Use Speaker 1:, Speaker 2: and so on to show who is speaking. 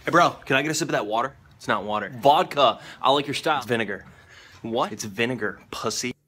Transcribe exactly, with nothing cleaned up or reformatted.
Speaker 1: Hey, bro, can I get a sip of that water? It's not water. Vodka. I like your style. It's vinegar. What? It's vinegar, pussy.